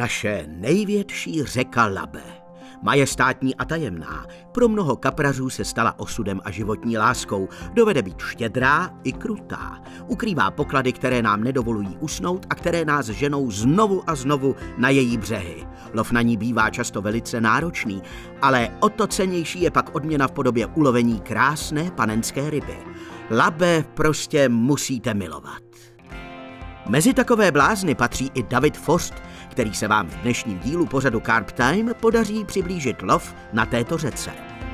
Naše největší řeka Labe. Majestátní a tajemná, pro mnoho kaprařů se stala osudem a životní láskou. Dovede být štědrá i krutá. Ukrývá poklady, které nám nedovolují usnout a které nás ženou znovu a znovu na její břehy. Lov na ní bývá často velice náročný, ale o to cennější je pak odměna v podobě ulovení krásné panenské ryby. Labe prostě musíte milovat. Mezi takové blázny patří i David Forst, který se vám v dnešním dílu pořadu Carp Time podaří přiblížit lov na této řece.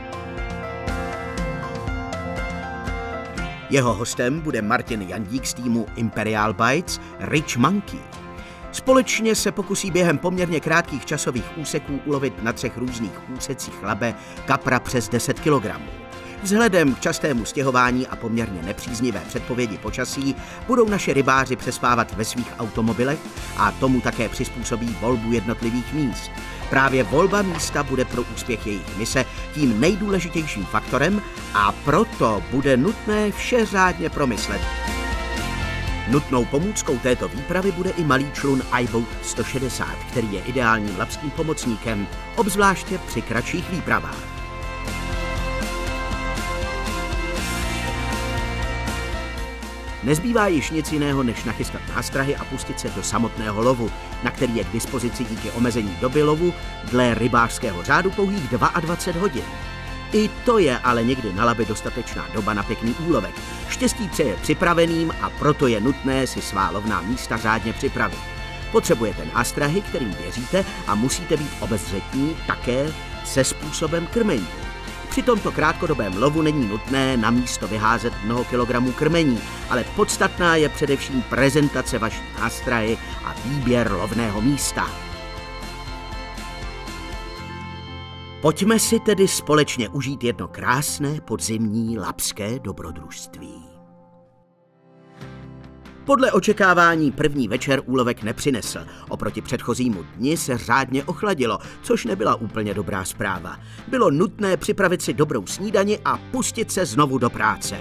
Jeho hostem bude Martin Jandík z týmu Imperial Bites Rich Monkey. Společně se pokusí během poměrně krátkých časových úseků ulovit na 3 různých úsecích Labe kapra přes 10 kg. Vzhledem k častému stěhování a poměrně nepříznivé předpovědi počasí budou naše rybáři přespávat ve svých automobilech a tomu také přizpůsobí volbu jednotlivých míst. Právě volba místa bude pro úspěch jejich mise tím nejdůležitějším faktorem a proto bude nutné vše řádně promyslet. Nutnou pomůckou této výpravy bude i malý člun iBoat 160, který je ideálním labským pomocníkem, obzvláště při kratších výpravách. Nezbývá již nic jiného, než nachystat nástrahy a pustit se do samotného lovu, na který je k dispozici díky omezení doby lovu dle rybářského řádu pouhých 22 hodin. I to je ale někdy na Labi dostatečná doba na pěkný úlovek. Štěstí přeje připraveným a proto je nutné si svá lovná místa řádně připravit. Potřebujete nástrahy, kterým věříte, a musíte být obezřetní také se způsobem krmení. Při tomto krátkodobém lovu není nutné na místo vyházet mnoho kilogramů krmení, ale podstatná je především prezentace vaší nástrahy a výběr lovného místa. Pojďme si tedy společně užít jedno krásné podzimní labské dobrodružství. Podle očekávání první večer úlovek nepřinesl. Oproti předchozímu dni se řádně ochladilo, což nebyla úplně dobrá zpráva. Bylo nutné připravit si dobrou snídani a pustit se znovu do práce.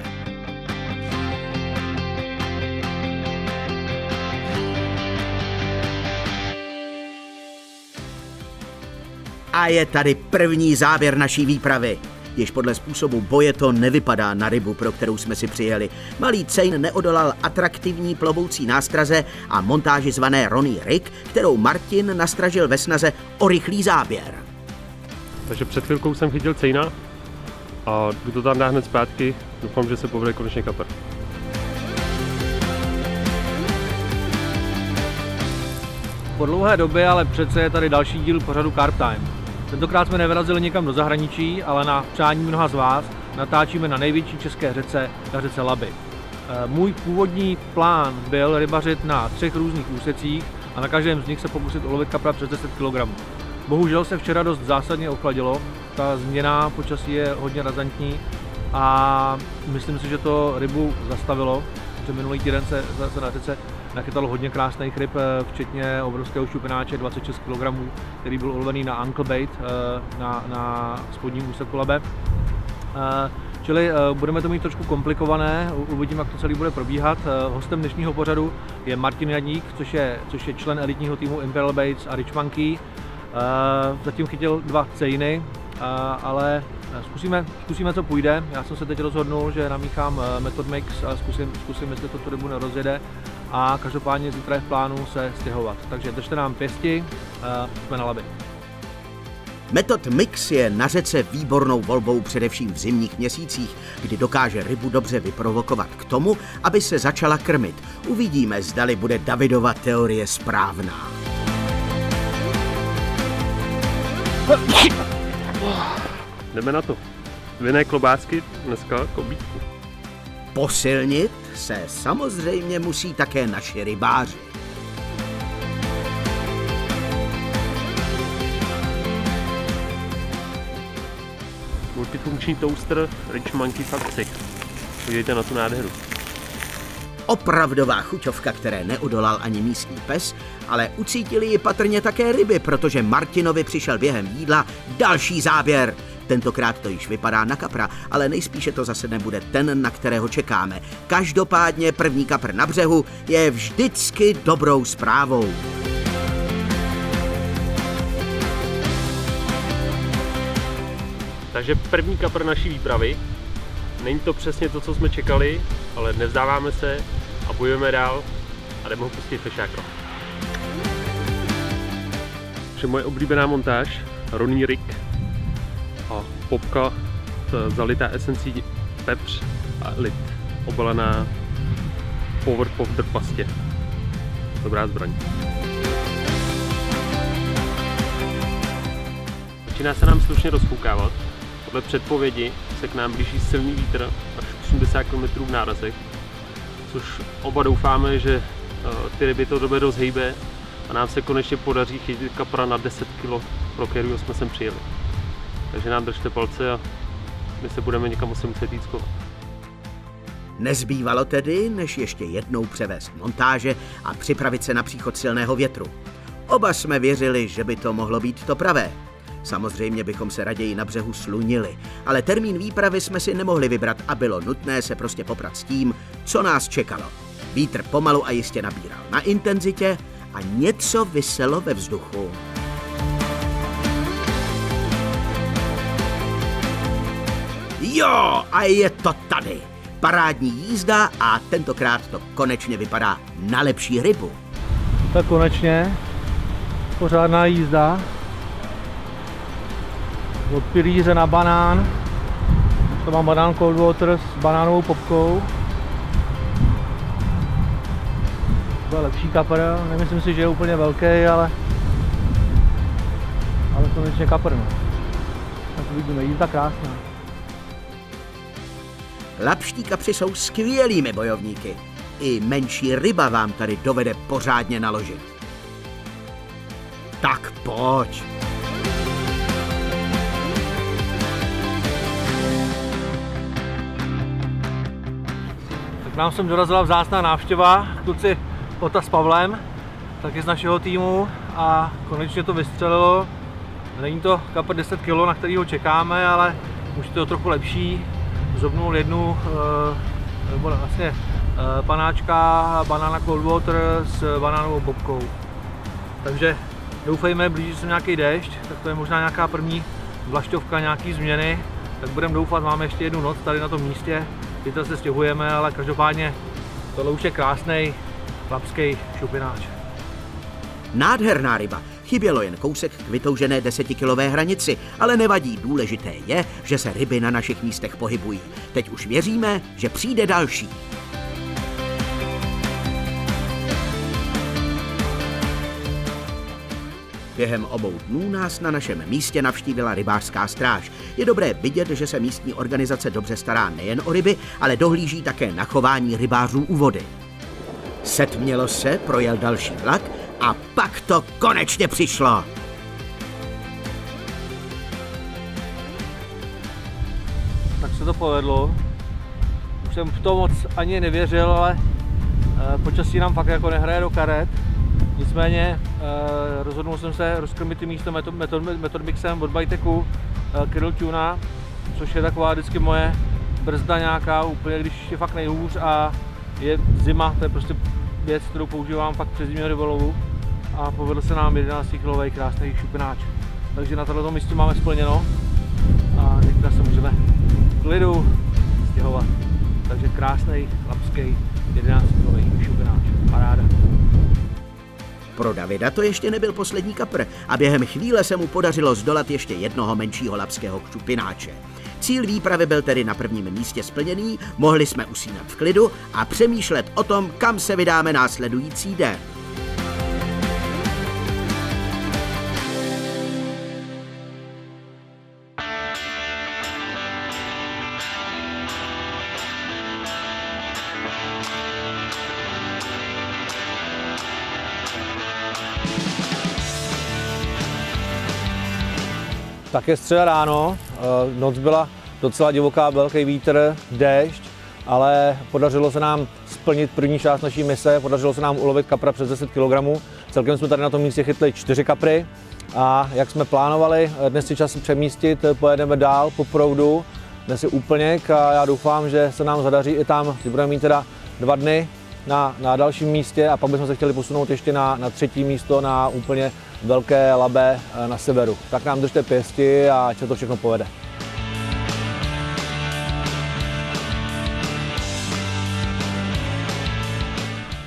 A je tady první záběr naší výpravy. Již podle způsobu boje to nevypadá na rybu, pro kterou jsme si přijeli. Malý cejn neodolal atraktivní plovoucí nástraze a montáži zvané Ronnie Rig, kterou Martin nastražil ve snaze o rychlý záběr. Takže před chvilkou jsem chytil cejna a jdu to tam dát hned zpátky. Doufám, že se povede konečně kapr. Po dlouhé době ale přece je tady další díl pořadu Carp Time. Tentokrát jsme nevyrazili někam do zahraničí, ale na přání mnoha z vás natáčíme na největší české řece, na řece Labi. Můj původní plán byl rybařit na 3 různých úsecích a na každém z nich se pokusit ulovit kapra přes 10 kg. Bohužel se včera dost zásadně ochladilo, ta změna počasí je hodně razantní a myslím si, že to rybu zastavilo, protože minulý týden se zase na řece nachytalo hodně krásných ryb, včetně obrovského šupináče 26 kg, který byl ulovený na Uncle Bait na spodním úseku Labe. Čili budeme to mít trošku komplikované, uvidíme, jak to celé bude probíhat. Hostem dnešního pořadu je Martin Jandík, což je člen elitního týmu Imperial Baits a Rich Monkey. Zatím chytil 2 cejny, ale zkusíme, co půjde. Já jsem se teď rozhodnul, že namíchám Method Mix a zkusím, jestli to tu rybu nerozjede. A každopádně zítra je v plánu se stěhovat. Takže držte nám pěsti, jsme na Labi. Method Mix je na řece výbornou volbou především v zimních měsících, kdy dokáže rybu dobře vyprovokovat k tomu, aby se začala krmit. Uvidíme, zdali bude Davidova teorie správná. Jdeme na to. Vinné klobásky, dneska kobítku. Posilnit se samozřejmě musí také naši rybáři. Multifunkční toaster Rich Monkey Fat 3. Podívejte na tu nádheru. Opravdová chuťovka, které neodolal ani místní pes, ale ucítili ji patrně také ryby, protože Martinovi přišel během jídla další záběr. Tentokrát to již vypadá na kapra, ale nejspíše to zase nebude ten, na kterého čekáme. Každopádně první kapr na břehu je vždycky dobrou zprávou. Takže první kapr naší výpravy. Není to přesně to, co jsme čekali, ale nevzdáváme se a bojujeme dál a jdeme ho pustit fešákro. Takže moje oblíbená montáž, rovný rig a popka zalitá esencí pepř a lid, obalená power powder pastě. Dobrá zbraň. Začíná se nám slušně rozfoukávat. Podle předpovědi se k nám blíží silný vítr až 80 km v nárazech, což oba doufáme, že ty ryby to dobře rozhejbe a nám se konečně podaří chytit kapra na 10 kg, pro kterého jsme sem přijeli. Takže nám držte palce a my se budeme někam muset jít schovat. Nezbývalo tedy, než ještě jednou převést montáže a připravit se na příchod silného větru. Oba jsme věřili, že by to mohlo být to pravé. Samozřejmě bychom se raději na břehu slunili, ale termín výpravy jsme si nemohli vybrat a bylo nutné se prostě poprat s tím, co nás čekalo. Vítr pomalu a jistě nabíral na intenzitě a něco viselo ve vzduchu. Jo, a je to tady. Parádní jízda a tentokrát to konečně vypadá na lepší rybu. Tak konečně pořádná jízda. Od pilíře na banán. To mám banán cold water s banánovou popkou. To je lepší kapr, nemyslím si, že je úplně velký, ale konečně kapr. No. Tak vidíme, jízda krásná. Labští kapři jsou skvělými bojovníky. I menší ryba vám tady dovede pořádně naložit. Tak pojď. Tak nám sem dorazila vzácná návštěva, kluci Ota s Pavlem, taky z našeho týmu a konečně to vystřelilo. Není to kapr 10 kg, na kterýho čekáme, ale už je to trochu lepší. Zobnul jednu vlastně panáčka banana cold water s banánovou popkou. Takže doufejme, blíží se nějaký déšť, tak to je možná nějaká první vlaštovka, nějaký změny. Tak budeme doufat, máme ještě jednu noc tady na tom místě, teď se stěhujeme, ale každopádně tohle už je krásný labský šupináč. Nádherná ryba. Chybělo jen kousek k vytoužené 10kilové hranici, ale nevadí, důležité je, že se ryby na našich místech pohybují. Teď už věříme, že přijde další. Během obou dnů nás na našem místě navštívila rybářská stráž. Je dobré vidět, že se místní organizace dobře stará nejen o ryby, ale dohlíží také na chování rybářů u vody. Setmělo se, projel další vlak a pak to konečně přišlo. Tak se to povedlo. Už jsem v tom moc ani nevěřil, ale počasí nám fakt jako nehraje do karet. Nicméně rozhodnul jsem se rozkrmit ty místo Metodmixem od Bajteku Krill Tuna, což je taková vždycky moje brzda nějaká úplně, když je fakt nejhůř a je zima, to je prostě věc, kterou používám fakt přes zimního rybolovu a povedl se nám 11kilový krásný šupináč. Takže na tomto místě máme splněno a teďka se můžeme v klidu stěhovat. Takže krásný labský 11kilový šupináč, paráda. Pro Davida to ještě nebyl poslední kapr a během chvíle se mu podařilo zdolat ještě jednoho menšího labského šupináče. Cíl výpravy byl tedy na prvním místě splněný, mohli jsme usínat v klidu a přemýšlet o tom, kam se vydáme následující den. Tak je středa ráno, noc byla docela divoká, velký vítr, déšť, ale podařilo se nám splnit první část naší mise, podařilo se nám ulovit kapra přes 10 kg. Celkem jsme tady na tom místě chytli 4 kapry a jak jsme plánovali, dnes si čas přemístit, pojedeme dál po proudu, dnes je úplněk a já doufám, že se nám zadaří i tam, kdy budeme mít teda 2 dny na dalším místě a pak bychom se chtěli posunout ještě na 3. místo, na úplně velké Labe na severu. Tak nám držte pěsti a ať se to všechno povede.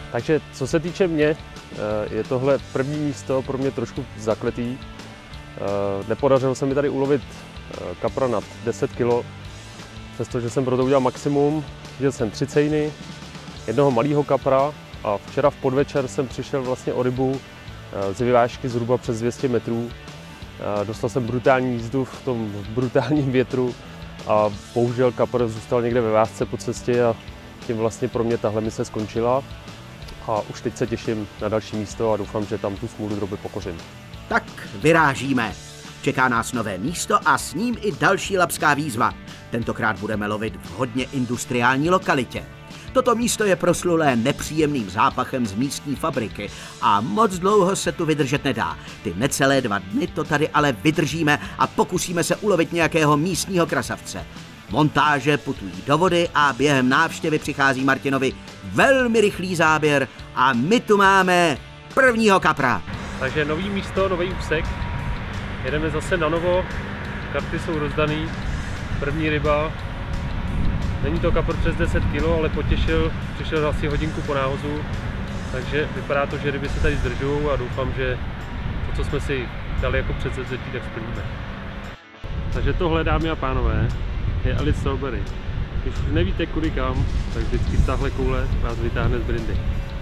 Takže co se týče mě, je tohle první místo pro mě trošku zakletý. Nepodařilo se mi tady ulovit kapra nad 10 kg, přestože jsem pro to udělal maximum. Viděl jsem 3 cejny, jednoho malého kapra a včera v podvečer jsem přišel vlastně o rybu z vyvážky zhruba přes 200 metrů. Dostal jsem brutální jízdu v tom brutálním větru a bohužel kapr zůstal někde ve vásce po cestě a tím vlastně pro mě tahle mise skončila. A už teď se těším na další místo a doufám, že tam tu smůlu droby pokořím. Tak vyrážíme. Čeká nás nové místo a s ním i další labská výzva. Tentokrát budeme lovit v hodně industriální lokalitě. Toto místo je proslulé nepříjemným zápachem z místní fabriky a moc dlouho se tu vydržet nedá. Ty necelé 2 dny to tady ale vydržíme a pokusíme se ulovit nějakého místního krasavce. Montáže putují do vody a během návštěvy přichází Martinovi velmi rychlý záběr a my tu máme prvního kapra. Takže nový místo, nový úsek. Jedeme zase na novo, karty jsou rozdaný, první ryba. Není to kapr přes 10 kg, ale potěšil, přišel asi hodinku po náhozu, takže vypadá to, že ryby se tady zdržují a doufám, že to, co jsme si dali jako předsevzetí, tak splníme. Takže tohle, dámy a pánové, je Elite Strawberry. Když už nevíte kudy kam, tak vždycky tahle koule vás vytáhne z brindy.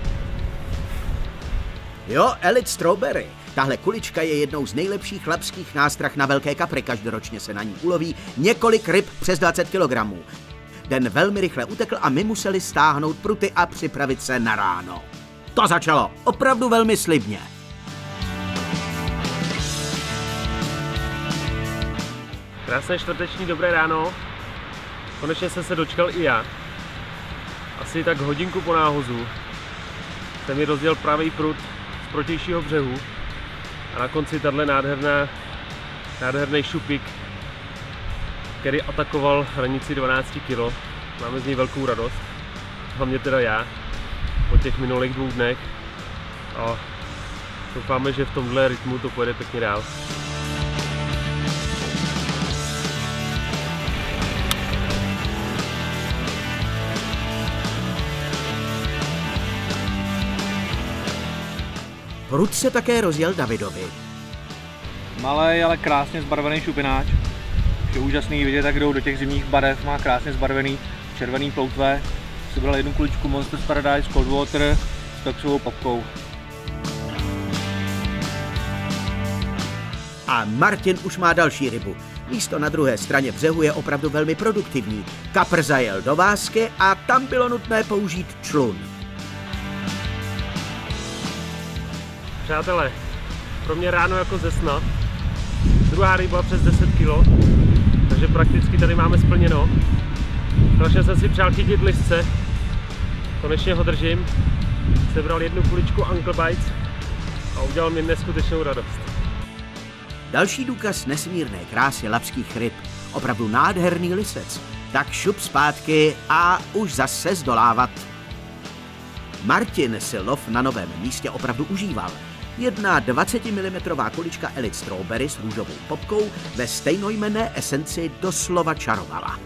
Jo, Elite Strawberry. Tahle kulička je jednou z nejlepších labských nástrah na velké kapry. Každoročně se na ní uloví několik ryb přes 20 kg. Den velmi rychle utekl a my museli stáhnout pruty a připravit se na ráno. To začalo opravdu velmi slibně. Krásné čtvrteční dobré ráno. Konečně jsem se dočkal i já. Asi tak hodinku po náhozu jsem mi rozděl pravý prut z protějšího břehu a na konci tahle nádherný šupík, který atakoval hranici 12 kg. Máme z něj velkou radost, hlavně teda já, po těch minulých 2 dnech a doufáme, že v tomhle rytmu to pojede pěkně dál. Prut se také rozjel Davidovi. Malej, ale krásně zbarvený šupináč. Je úžasný vidět, jak jdou do těch zimních barev, má krásně zbarvený červený ploutve. Si bral jednu kuličku Monsters Paradise Cold Water s toxovou papkou. A Martin už má další rybu. Místo na druhé straně břehu je opravdu velmi produktivní. Kapr zajel do vásky a tam bylo nutné použít člun. Přátelé, pro mě ráno jako ze sna. Druhá ryba přes 10 kg, takže prakticky tady máme splněno. Strašně jsem si přál chytit listce, konečně ho držím. Sebral jednu kuličku Uncle Bites a udělal mi neskutečnou radost. Další důkaz nesmírné krásy labských ryb. Opravdu nádherný lisec. Tak šup zpátky a už zase zdolávat. Martin si lov na novém místě opravdu užíval. Jedna 20 mm kulička Elite Strawberry s růžovou popkou ve stejnojmenné esenci doslova čarovala.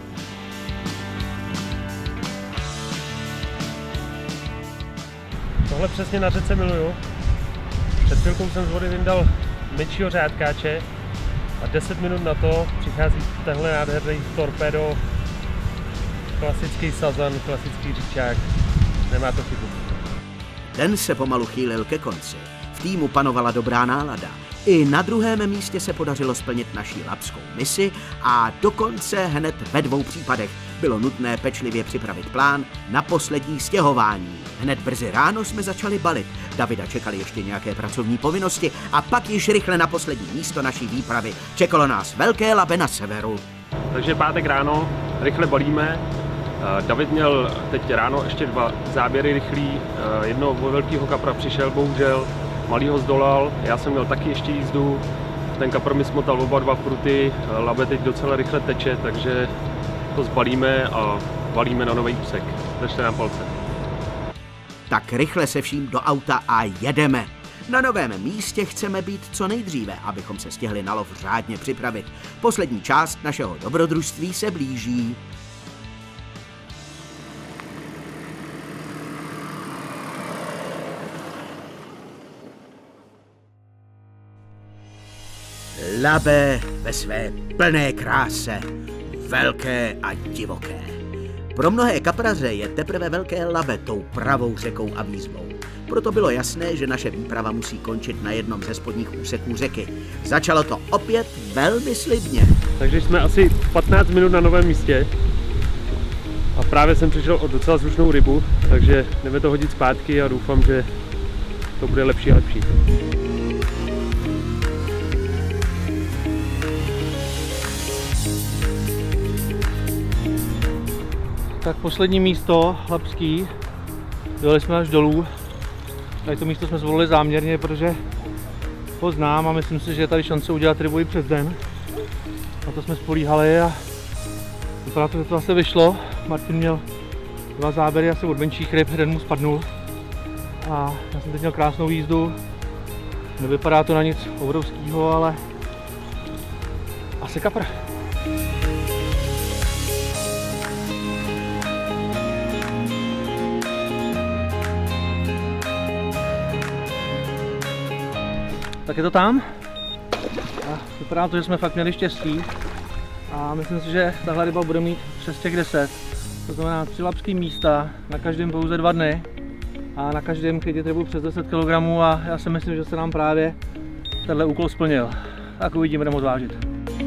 Tohle přesně na řece miluju. Před chvilkou jsem z vody vyndal menšího řádkáče a 10 minut na to přichází tenhle nádherný torpédo. Klasický sazan, klasický říčák. Nemá to chybu. Den se pomalu chýlil ke konci. V týmu panovala dobrá nálada. I na druhém místě se podařilo splnit naši labskou misi a dokonce hned ve 2 případech bylo nutné pečlivě připravit plán na poslední stěhování. Hned brzy ráno jsme začali balit. Davida čekali ještě nějaké pracovní povinnosti a pak již rychle na poslední místo naší výpravy čekalo nás velké Labe na severu. Takže pátek ráno, rychle balíme. David měl teď ráno ještě 2 záběry rychlý. Jednoho velkého kapra přišel, bohužel malýho zdolal. Já jsem měl taky ještě jízdu. Ten kapr mi smotal oba 2 pruty. Labe teď docela rychle teče, takže to zbalíme a balíme na nový úsek. Držte nám palce. Tak rychle se vším do auta a jedeme. Na novém místě chceme být co nejdříve, abychom se stihli na lov řádně připravit. Poslední část našeho dobrodružství se blíží. Labe ve své plné kráse, velké a divoké. Pro mnohé kapraře je teprve Velké Labe tou pravou řekou a výzvou. Proto bylo jasné, že naše výprava musí končit na jednom ze spodních úseků řeky. Začalo to opět velmi slibně. Takže jsme asi 15 minut na novém místě a právě jsem přišel o docela slušnou rybu, takže jdeme to hodit zpátky a doufám, že to bude lepší a lepší. Tak poslední místo, Labský, dojeli jsme až dolů. Tady to místo jsme zvolili záměrně, protože ho znám a myslím si, že je tady šance udělat rybu i přes den. Na to jsme spolíhali a vypadá to, že to zase vyšlo. Martin měl 2 záběry asi od menších ryb, jeden mu spadnul. A já jsem teď měl krásnou jízdu. Nevypadá to na nic obrovského, ale asi kapr. Tak je to tam. A vypadá to, že jsme fakt měli štěstí. A myslím si, že tahle ryba bude mít přes těch 10. To znamená 3 labský místa, na každém pouze 2 dny. A na každém chytit rybu přes 10 kg a já si myslím, že se nám právě tenhle úkol splnil. Tak uvidíme, budeme odvážit.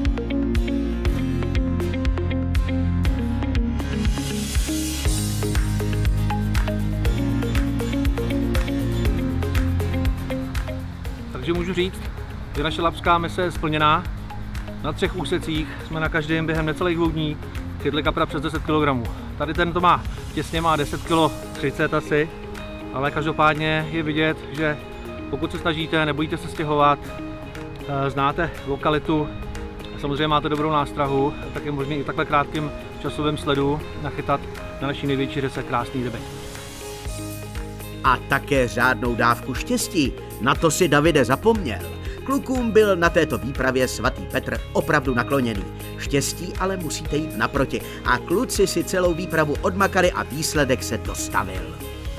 Takže můžu říct, že naše labská mise je splněná. Na 3 úsecích jsme na každém během necelých 2 dní chytli kapra přes 10 kg. Tady ten to má těsně, má 10 kg 30 asi, ale každopádně je vidět, že pokud se snažíte, nebojíte se stěhovat, znáte lokalitu, samozřejmě máte dobrou nástrahu, tak je možné i v takhle krátkém časovém sledu nachytat na naší největší řece krásný ryby. A také řádnou dávku štěstí, na to si Davide zapomněl. Klukům byl na této výpravě svatý Petr opravdu nakloněný. Štěstí ale musíte jít naproti a kluci si celou výpravu odmakali a výsledek se dostavil.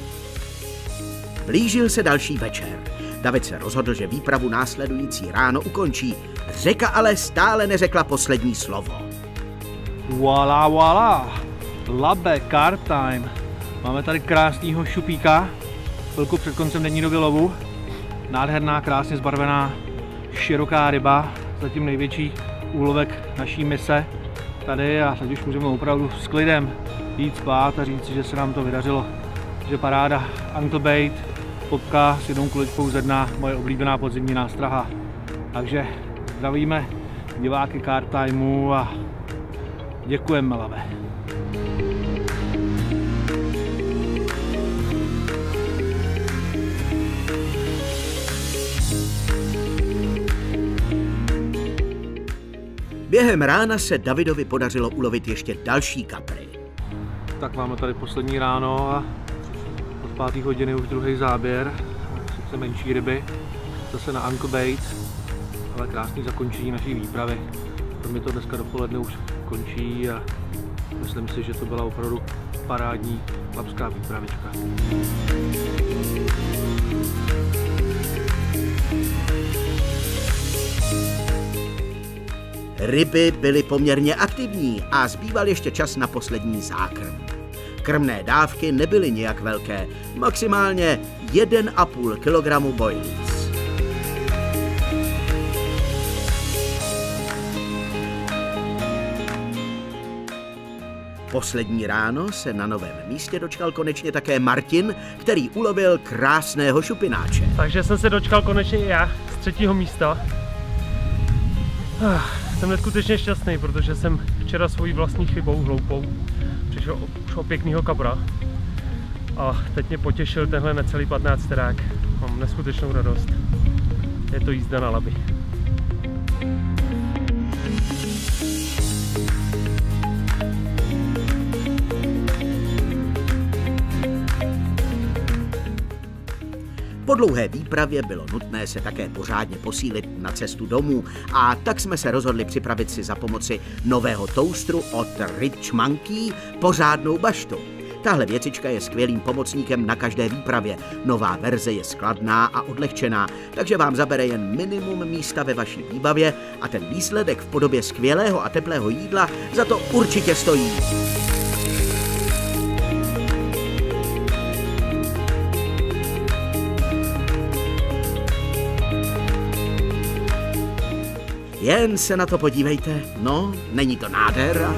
Blížil se další večer. David se rozhodl, že výpravu následující ráno ukončí. Řeka ale stále neřekla poslední slovo. Voilà, voilà! Labe, carp time. Máme tady krásného šupíka, chvilku před koncem denní doby lovu. Nádherná, krásně zbarvená, široká ryba, zatím největší úlovek naší mise tady a teď už můžeme opravdu s klidem jít spát a říct, že se nám to vydařilo. Že paráda, Anklebait, popka s jednou kuličkou ze dna, moje oblíbená podzimní nástraha. Takže zdravíme diváky Carp Timeu a děkujeme, Labe. Během rána se Davidovi podařilo ulovit ještě další kapry. Tak máme tady poslední ráno a od 5. hodiny už druhý záběr, sice menší ryby, zase na Anklebait, ale krásný zakončení naší výpravy. Pro mě to dneska dopoledne už končí a myslím si, že to byla opravdu parádní labská výpravička. Ryby byly poměrně aktivní a zbýval ještě čas na poslední zákrm. Krmné dávky nebyly nijak velké, maximálně 1,5 kg boilic. Poslední ráno se na novém místě dočkal konečně také Martin, který ulovil krásného šupináče. Takže jsem se dočkal konečně i já z 3. místa. Jsem neskutečně šťastný, protože jsem včera svojí vlastní chybou, hloupou, přišel už o pěknýho kapra. A teď mě potěšil tenhle necelý 15terák. Mám neskutečnou radost. Je to jízda na Labi. Po dlouhé výpravě bylo nutné se také pořádně posílit na cestu domů a tak jsme se rozhodli připravit si za pomoci nového toustru od Rich Monkey pořádnou baštu. Tahle věcička je skvělým pomocníkem na každé výpravě. Nová verze je skladná a odlehčená, takže vám zabere jen minimum místa ve vaší výbavě a ten výsledek v podobě skvělého a teplého jídla za to určitě stojí. Jen se na to podívejte, no, není to nádhera?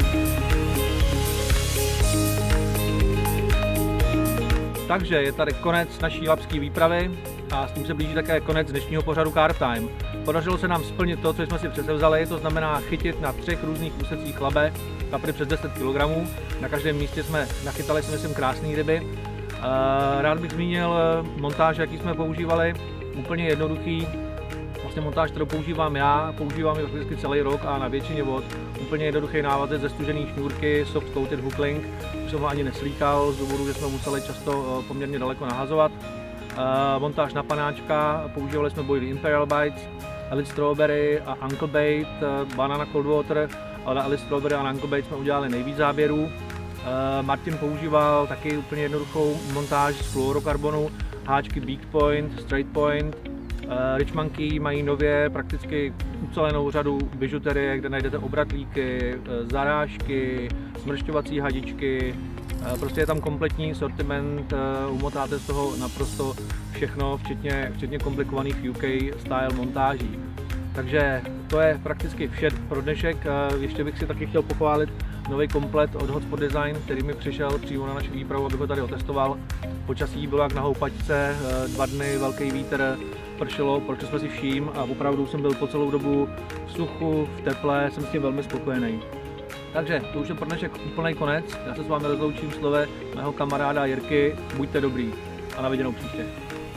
Takže je tady konec naší labské výpravy a s tím se blíží také konec dnešního pořadu Carb Time. Podařilo se nám splnit to, co jsme si předsevzali, to znamená chytit na 3 různých úsecích labe kapry přes 10 kg. Na každém místě jsme nachytali, si myslím, krásné ryby. Rád bych zmínil montáž, jaký jsme používali, úplně jednoduchý. Vlastně montáž, kterou používám já, používám ji prakticky celý rok a na většině vod. Úplně jednoduchý návazec ze stužené šňůrky, soft coated hook link. Už jsem ho ani neslíkal z důvodu, že jsme museli často poměrně daleko nahazovat. Montáž na panáčka, používali jsme Boily Imperial Bites, Elite Strawberry a Uncle Bait, Banana Cold Water, ale na Elite Strawberry a Uncle Bait jsme udělali nejvíc záběrů. Martin používal taky úplně jednoduchou montáž z fluorokarbonu, háčky Beak Point, Straight Point. Rich Monkey mají nově prakticky ucelenou řadu bižuterie, kde najdete obratlíky, zarážky, smršťovací hadičky. Prostě je tam kompletní sortiment, umotáte z toho naprosto všechno, včetně komplikovaných UK style montáží. Takže to je prakticky vše pro dnešek. Ještě bych si taky chtěl pochválit nový komplet od Hotspot Design, který mi přišel přímo na naši výpravu, abych ho tady otestoval. Počasí bylo jak na houpačce, 2 dny, velký vítr, pršelo, proč jsme si vším a opravdu jsem byl po celou dobu v suchu, v teple, jsem s tím velmi spokojený. Takže to už je pro dnešek úplný konec, já se s vámi rozloučím slovy mého kamaráda Jirky, buďte dobrý a na viděnou příště.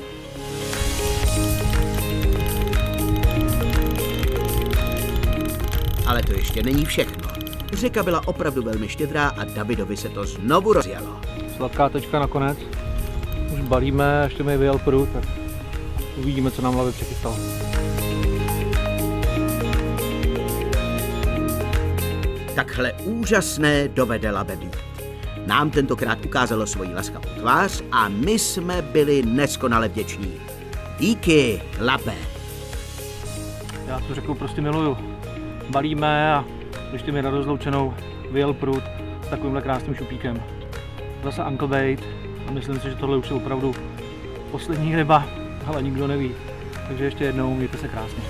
Ale to ještě není všechno. Řeka byla opravdu velmi štědrá a Davidovi se to znovu rozjelo. Sladká tečka nakonec, už balíme, ještě mi vyjel prut, tak uvidíme, co nám hlavě přichystalo. Takhle úžasné dovede labe být. Nám tentokrát ukázalo svoji laskavou tvář a my jsme byli neskonale vděční. Díky, labe. Já tu řeku prostě miluju. Balíme a ještě mi na rozloučenou vyjel prut s takovýmhle krásným šupíkem. Zase Uncle Bait a myslím si, že tohle už je opravdu poslední ryba, ale nikdo neví. Takže ještě jednou, mějte se krásně.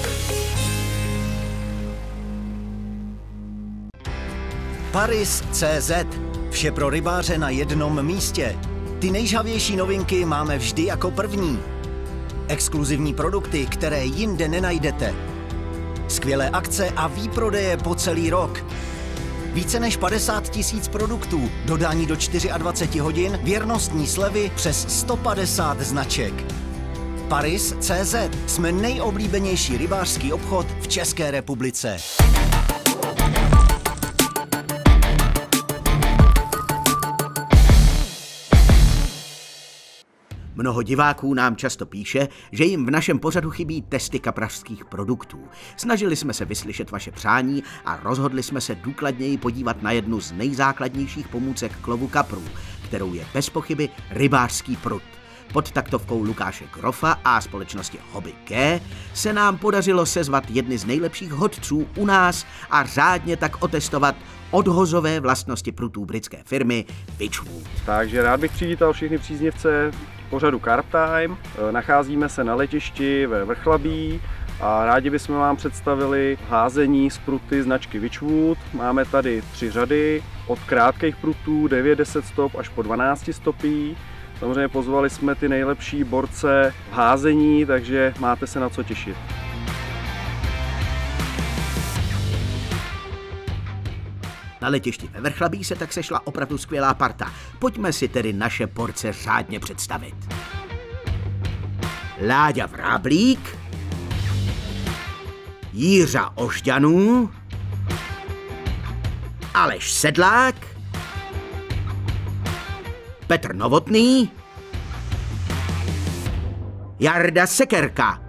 Paris.cz. Vše pro rybáře na jednom místě. Ty nejžhavější novinky máme vždy jako první. Exkluzivní produkty, které jinde nenajdete. Skvělé akce a výprodeje po celý rok. Více než 50 000 produktů, dodání do 24 hodin, věrnostní slevy přes 150 značek. Paris.cz. Jsme nejoblíbenější rybářský obchod v České republice. Mnoho diváků nám často píše, že jim v našem pořadu chybí testy kaprařských produktů. Snažili jsme se vyslyšet vaše přání a rozhodli jsme se důkladněji podívat na jednu z nejzákladnějších pomůcek k lovu kaprů, kterou je bez pochyby rybářský prut. Pod taktovkou Lukáše Grofa a společnosti Hobby K se nám podařilo sezvat jedny z nejlepších hodců u nás a řádně tak otestovat odhozové vlastnosti prutů britské firmy Witchwood. Takže rád bych přivítal všechny příznivce pořadu Carb Time. Nacházíme se na letišti ve Vrchlabí a rádi bychom vám představili házení z pruty značky Witchwood. Máme tady 3 řady, od krátkých prutů 9-10 stop až po 12 stopí. Samozřejmě pozvali jsme ty nejlepší borce v házení, takže máte se na co těšit. Na letišti ve Vrchlabí se tak sešla opravdu skvělá parta. Pojďme si tedy naše porce řádně představit. Láďa Vráblík, Jířa Ožďanů, Aleš Sedlák, Petr Novotný, Jarda Sekerka,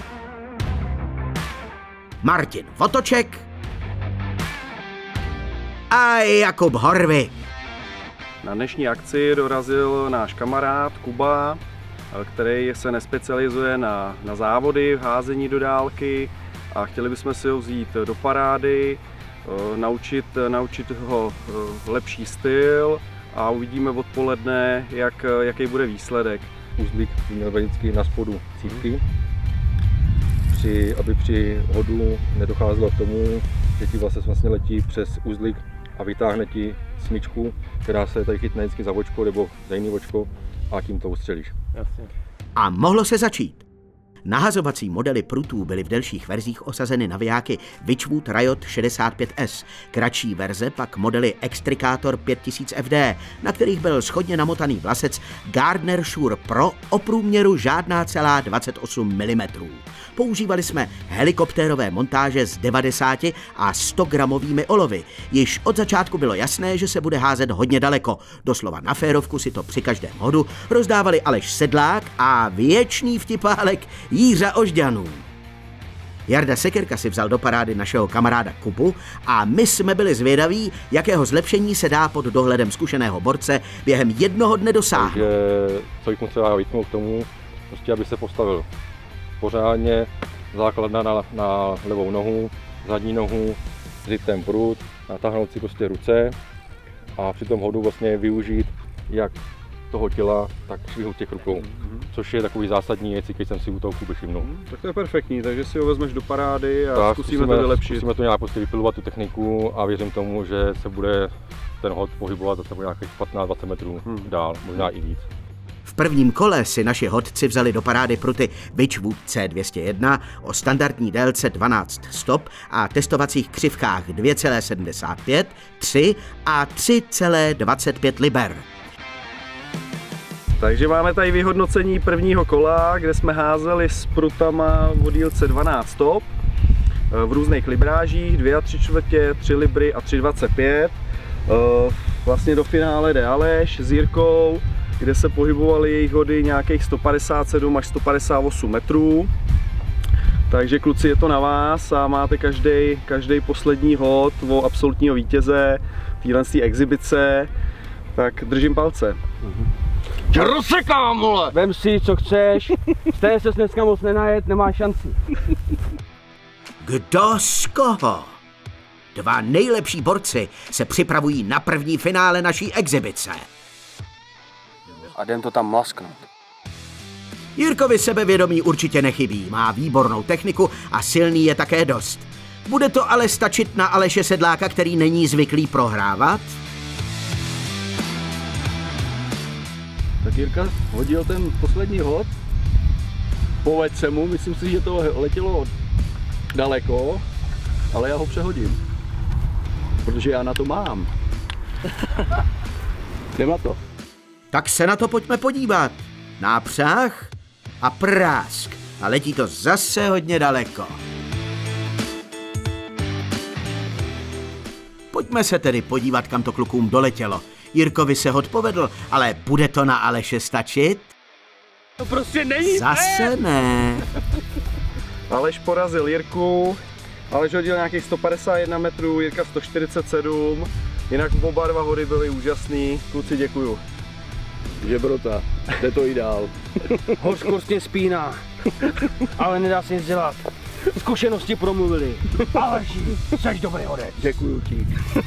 Martin Votoček a Jakub Horvy. Na dnešní akci dorazil náš kamarád Kuba, který se nespecializuje na závody v házení do dálky a chtěli bychom si ho vzít do parády, naučit ho lepší styl a uvidíme odpoledne, jaký bude výsledek. Uzlík měl vždycky na spodu cívky, aby při hodu nedocházelo k tomu, že ti vlastně letí přes uzlík a vytáhne ti smyčku, která se tady chytne vždycky za vočko nebo za jiný vočko a tím to ustřelíš. Jasně. A mohlo se začít. Nahazovací modely prutů byly v delších verzích osazeny navijáky Witchwood Riot 65S, kratší verze pak modely Extricator 5000 FD, na kterých byl shodně namotaný vlasec Gardner Shure Pro o průměru žádná celá 28 mm. Používali jsme helikoptérové montáže s 90 a 100 gramovými olovy. Již od začátku bylo jasné, že se bude házet hodně daleko. Doslova na férovku si to při každém hodu rozdávali Aleš Sedlák a věčný vtipálek Jířa Ožďanů. Jarda Sekerka si vzal do parády našeho kamaráda Kubu a my jsme byli zvědaví, jakého zlepšení se dá pod dohledem zkušeného borce během jednoho dne dosáhnout. Takže co bych mu třeba vytknout k tomu, prostě aby se postavil pořádně, základna na levou nohu, zadní nohu, vzít ten prut, natáhnout si prostě ruce a při tom hodu vlastně využít jak toho těla, tak švihu těch rukou, což je takový zásadní věc, když jsem si u toho Kuby všimnul. Tak to je perfektní, takže si ho vezmeš do parády a zkusíme to vylepšit. Zkusíme to nějak prostě vypilovat tu techniku a věřím tomu, že se bude ten hod pohybovat zase nějakých 15-20 metrů dál, možná i víc. V prvním kole si naši hodci vzali do parády pruty Witchwood C201 o standardní délce 12 stop a testovacích křivkách 2,75, 3 a 3,25 liber. Takže máme tady vyhodnocení prvního kola, kde jsme házeli s prutama o dílce 12 stop v různých librážích, 2 3/4, 3 libry a 3,25. Vlastně do finále jde Aleš s Jirkou, kde se pohybovaly jejich hody nějakých 157 až 158 metrů. Takže kluci, je to na vás a máte každý poslední hod o absolutního vítěze téhle exibice, tak držím palce. Tě rozsekám, vole! Vem si, co chceš, z té ses dneska moc nenajet, nemáš šanci. Kdo z koho? Dva nejlepší borci se připravují na první finále naší exibice. A jdem to tam mlasknout. Jirkovi sebevědomí určitě nechybí, má výbornou techniku a silný je také dost. Bude to ale stačit na Aleše Sedláka, který není zvyklý prohrávat? Tak Jirka hodil ten poslední hod, povedl se mu, myslím si, že to letělo daleko, ale já ho přehodím, protože já na to mám. Jdem na to. Tak se na to pojďme podívat. Nápřah a prásk. A letí to zase hodně daleko. Pojďme se tedy podívat, kam to klukům doletělo. Jirkovi se hod povedl, ale bude to na Aleše stačit? To prostě není. Zase ne. Aleš porazil Jirku, Aleš hodil nějakých 151 metrů, Jirka 147, jinak oba dva hody byly úžasný, kluci děkuju. Žebrota, jde to i dál. Hořkost mě spíná, ale nedá se nic dělat. Zkušenosti promluvili. Aleši, seš dobrý hodec. Děkuju ti.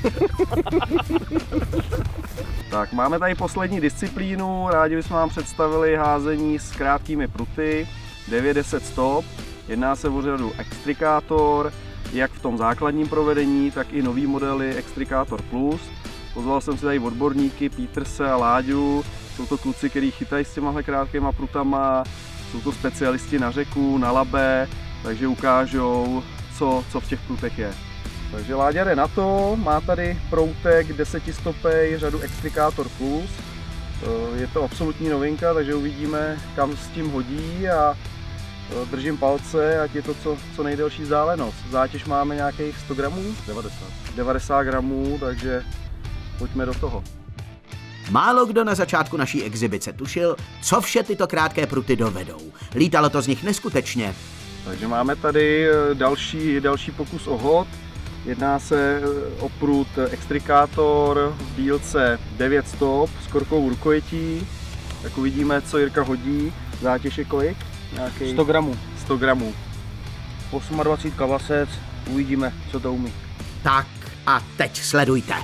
Tak, máme tady poslední disciplínu, rádi bychom vám představili házení s krátkými pruty, 9-10 stop. Jedná se o řadu Extricator, jak v tom základním provedení, tak i nový modely Extricator Plus. Pozval jsem si tady odborníky Peterse a Láďu, jsou to kluci, kteří chytají s těmahle krátkýma prutama, jsou to specialisti na řeku, na labe, takže ukážou, co v těch prutech je. Takže Láďa jde na to, má tady proutek 10 stopej řadu Extricator Plus. Je to absolutní novinka, takže uvidíme, kam s tím hodí a držím palce, ať je to co nejdelší vzdálenost. Zátěž máme nějakých 100 gramů? 90 gramů, takže pojďme do toho. Málo kdo na začátku naší exibice tušil, co vše tyto krátké pruty dovedou. Lítalo to z nich neskutečně. Takže máme tady další pokus o hod. Jedná se o prut Extrikátor v dílce 9 stop s korkovou rukojetí. Tak uvidíme, co Jirka hodí. Zátěž je kolik? Nějaký 100 gramů. 100 gramů. 28 kavasec, uvidíme, co to umí. Tak a teď sledujte.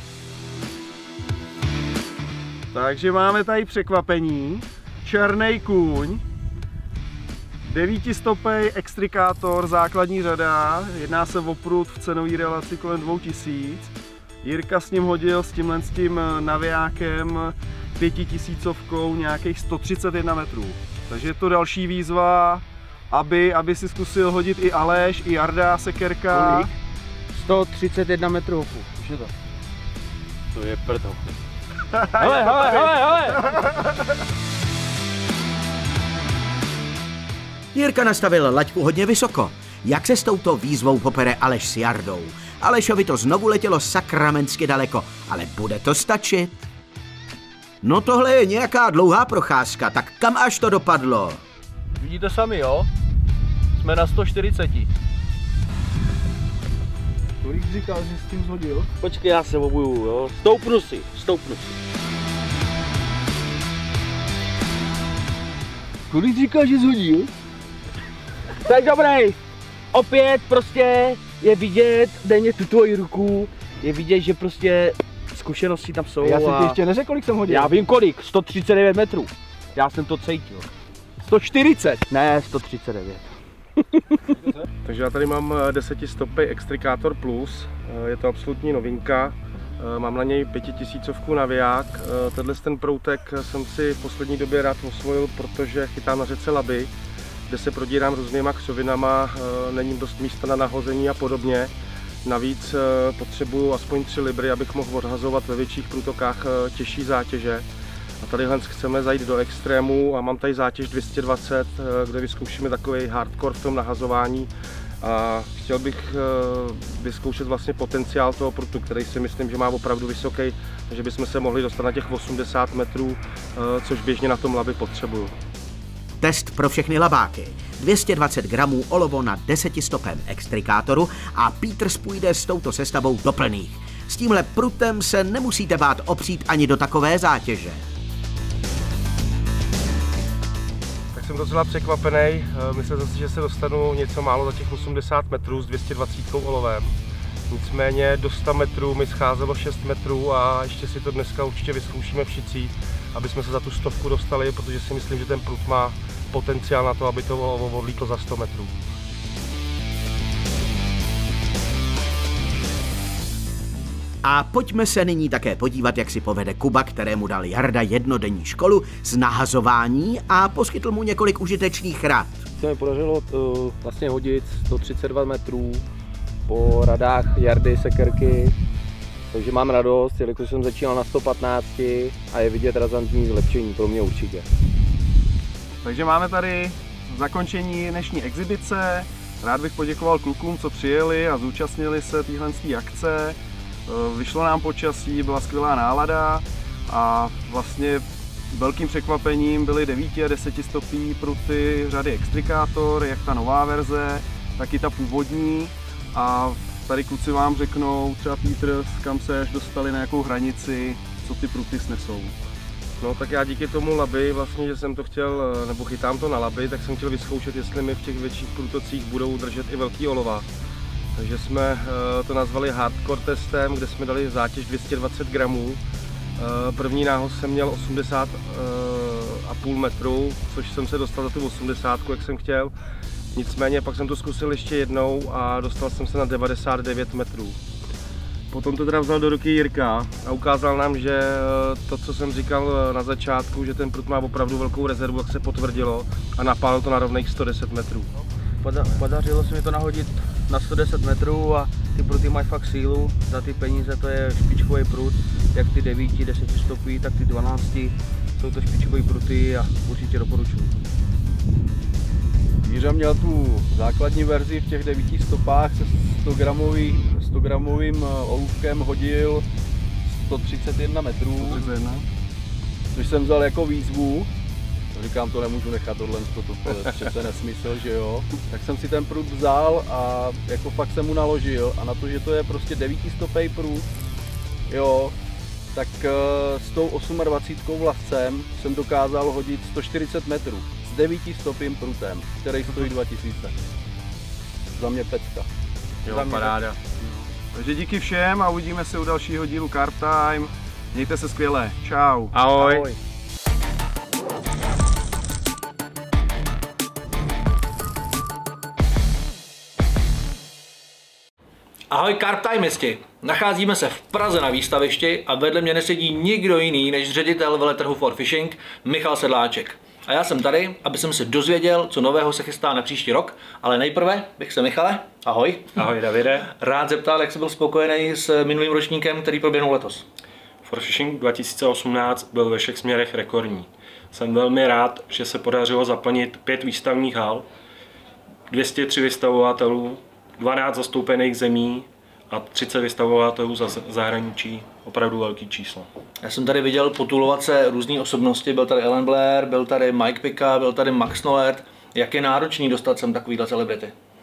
Takže máme tady překvapení. Černý kůň. 9stopej Extrikátor, základní řada. Jedná se o prut v cenové relaci kolem 2000. Jirka s ním hodil s tím navijákem 5000 nějakých 131 metrů. Takže je to další výzva, aby si zkusil hodit i Aleš, i Jarda, sekerka. Kolik? 131 metrů hopu, už je to. To je prd hopu. Hele! Jirka nastavil laťku hodně vysoko. Jak se s touto výzvou popere Aleš s Jardou? Alešovi to znovu letělo sakramensky daleko, ale bude to stačit? No tohle je nějaká dlouhá procházka, tak kam až to dopadlo? Vidíte sami, jo? Jsme na 140. Kolik říkal, že s tím zhodil? Počkej, já se obuju, jo? Stoupnu si. Kolik říkáš, že zhodil? Tak dobrý. Opět prostě je vidět, denně tu tvoji ruku, je vidět, že prostě zkušenosti tam jsou. Já jsem ti ještě neřekl, kolik jsem hodil. Já vím kolik, 139 metrů. Já jsem to cítil. 140. Ne, 139. Takže já tady mám 10stopej Extrikátor Plus, je to absolutní novinka. Mám na něj 5000 naviják. Tenhle ten proutek jsem si v poslední době rád osvojil, protože chytám na řece Labi, kde se prodírám různýma křovinama, není dost místa na nahození a podobně. Navíc potřebuju aspoň 3 libry, abych mohl odhazovat ve větších průtokách těžší zátěže. A tadyhle chceme zajít do extrému a mám tady zátěž 220, kde vyzkoušíme takový hardcore v tom nahazování. A chtěl bych vyzkoušet vlastně potenciál toho prutu, který si myslím, že má opravdu vysoký, takže bychom se mohli dostat na těch 80 metrů, což běžně na tom Labi potřebuju. Test pro všechny labáky. 220 gramů olovo na 10stopém Extrikátoru a Peters půjde s touto sestavou do plných. S tímhle prutem se nemusíte bát opřít ani do takové zátěže. Tak jsem docela překvapený, myslel jsem si, že se dostanu něco málo za těch 80 metrů s 220 olovem. Nicméně do 100 metrů mi scházelo 6 metrů a ještě si to dneska určitě vyzkoušíme v šicích, aby jsme se za tu 100 dostali, protože si myslím, že ten prut má potenciál na to, aby to olovo odlítlo za 100 metrů. A pojďme se nyní také podívat, jak si povede Kuba, kterému dal Jarda jednodenní školu z nahazování a poskytl mu několik užitečných rad. Se mi podařilo vlastně hodit 132 metrů po radách Jardy, sekerky, takže mám radost, jelikož jsem začínal na 115 a je vidět razantní zlepšení, pro mě určitě. Takže máme tady zakončení dnešní exibice. Rád bych poděkoval klukům, co přijeli a zúčastnili se téhle akce. Vyšlo nám počasí, byla skvělá nálada a vlastně velkým překvapením byly 9 a 10stopý pruty řady Extrikátor, jak ta nová verze, tak i ta původní. A tady kluci vám řeknou, třeba Peters, kam se až dostali, na jakou hranici, co ty pruty snesou. No tak já díky tomu Labi, vlastně, že jsem to chtěl, nebo chytám to na Labi, tak jsem chtěl vyzkoušet, jestli mi v těch větších průtocích budou držet i velký olova. Takže jsme to nazvali hardcore testem, kde jsme dali zátěž 220 gramů. První nához jsem měl 80,5 metru, což jsem se dostal za tu 80, jak jsem chtěl. Nicméně pak jsem to zkusil ještě jednou a dostal jsem se na 99 metrů. Potom to teda vzal do ruky Jirka a ukázal nám, že to, co jsem říkal na začátku, že ten prut má opravdu velkou rezervu, jak se potvrdilo a napálil to na rovných 110 metrů. Podařilo se mi to nahodit na 110 metrů a ty pruty mají fakt sílu, za ty peníze to je špičkový prut, jak ty 9, 10 stopí, tak ty 12, jsou to špičkový pruty a určitě doporučuji. Míra měl tu základní verzi v těch 9 stopách se 100 gramovým olůvkem hodil 131 metrů, což jsem vzal jako výzvu. Říkám, to nemůžu nechat tohle, to je přece nesmysl, že jo. Tak jsem si ten prut vzal a jako fakt jsem mu naložil a na to, že to je prostě 9stopej prut, jo, tak s tou 28 vlascem jsem dokázal hodit 140 metrů s 9stopým prutem, který stojí 2000. Za mě pecka. Jo, paráda. Takže díky všem a uvidíme se u dalšího dílu Carp Time. Mějte se skvěle. Čau. Ahoj. Ahoj. Ahoj Carp Timeisti! Nacházíme se v Praze na výstavišti a vedle mě nesedí nikdo jiný než ředitel veletrhu For Fishing Michal Sedláček. A já jsem tady, aby jsem se dozvěděl, co nového se chystá na příští rok, ale nejprve bych se Michale, ahoj. Ahoj Davide. Rád zeptal, jak jsi byl spokojený s minulým ročníkem, který proběhnul letos. For Fishing 2018 byl ve všech směrech rekordní. Jsem velmi rád, že se podařilo zaplnit 5 výstavních hal, 203 vystavovatelů, 12 zastoupených zemí a 30 vystavovatelů za zahraničí. Opravdu velký číslo. Já jsem tady viděl potulovat se různé osobnosti, byl tady Ellen Blair, byl tady Mike Picka, byl tady Max Noert. Jak je náročný dostat sem takovýhle celebrity?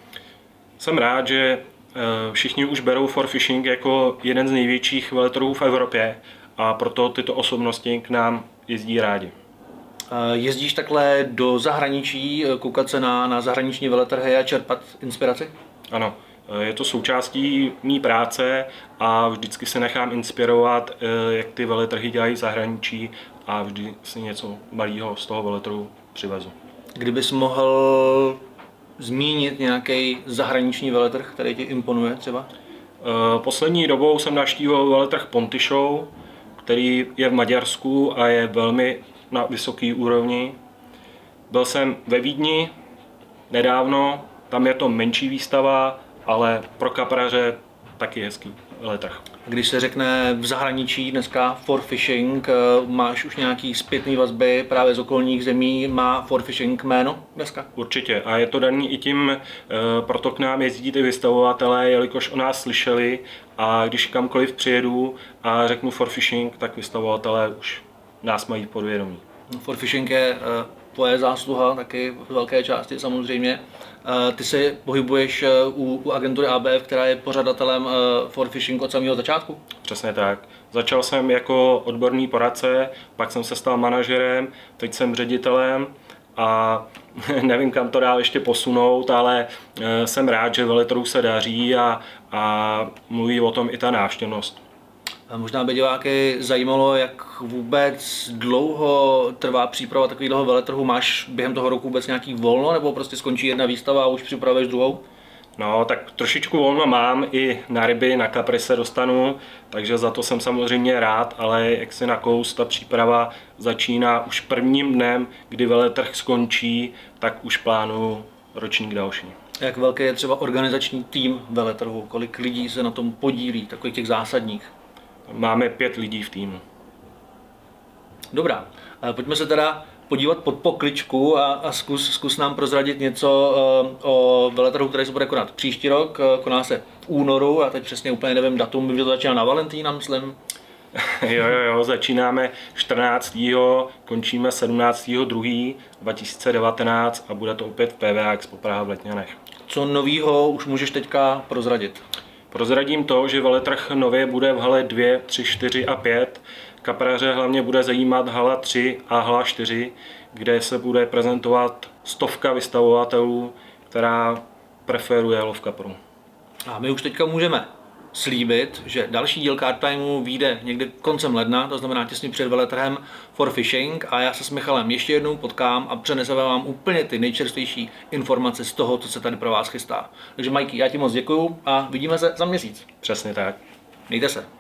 Jsem rád, že všichni už berou For Fishing jako jeden z největších veletrhů v Evropě a proto tyto osobnosti k nám jezdí rádi. Jezdíš takhle do zahraničí, koukat se na zahraniční veletrhy a čerpat inspiraci? Ano, je to součástí mý práce a vždycky se nechám inspirovat, jak ty veletrhy dělají v zahraničí a vždy si něco malého z toho veletrhu přivezu. Kdybys mohl zmínit nějaký zahraniční veletrh, který ti imponuje třeba? Poslední dobou jsem navštívil veletrh Ponty Show, který je v Maďarsku a je velmi na vysoké úrovni. Byl jsem ve Vídni nedávno, tam je to menší výstava, ale pro kapraře taky hezký veletrh. Když se řekne v zahraničí dneska For Fishing, máš už nějaký zpětný vazby právě z okolních zemí, má For Fishing jméno dneska? Určitě a je to daný i tím, proto k nám jezdí ty vystavovatelé, jelikož o nás slyšeli a když kamkoliv přijedu a řeknu For Fishing, tak vystavovatelé už nás mají podvědomí. For Fishing je tvoje zásluha taky v velké části samozřejmě. Ty se pohybuješ u agentury ABF, která je pořadatelem For Fishing od samého začátku? Přesně tak. Začal jsem jako odborný poradce, pak jsem se stal manažerem, teď jsem ředitelem a nevím, kam to dál ještě posunout, ale jsem rád, že veletrhu se daří a mluví o tom i ta návštěvnost. Možná by diváky zajímalo, jak vůbec dlouho trvá příprava takového veletrhu. Máš během toho roku vůbec nějaký volno, nebo prostě skončí jedna výstava a už připravuješ druhou? No, tak trošičku volno mám, i na ryby, na kapry se dostanu, takže za to jsem samozřejmě rád, ale jak si nakous, ta příprava začíná už prvním dnem, kdy veletrh skončí, tak už plánuju ročník další. Jak velký je třeba organizační tým veletrhu? Kolik lidí se na tom podílí, takových těch zásadních? Máme 5 lidí v týmu. Dobrá, pojďme se teda podívat pod pokličku a zkus nám prozradit něco o veletrhu, který se bude konat příští rok. Koná se v únoru, já teď přesně úplně nevím datum, by to začíná na Valentína, myslím. Jo, začínáme 14. končíme 17.2.2019 a bude to opět v PVA Expo Praha v Letňanech. Co novýho už můžeš teďka prozradit? Prozradím to, že veletrh nově bude v hale 2, 3, 4 a 5. Kapraře hlavně bude zajímat hala 3 a hala 4, kde se bude prezentovat 100 vystavovatelů, která preferuje lov kapru. A my už teďka můžeme slíbit, že další díl Carp Timeu vyjde někdy koncem ledna, to znamená těsně před veletrhem For Fishing, a já se s Michalem ještě jednou potkám a přeneseme vám úplně ty nejčerstvější informace z toho, co se tady pro vás chystá. Takže Mikey, já ti moc děkuju a vidíme se za měsíc. Přesně tak. Mějte se.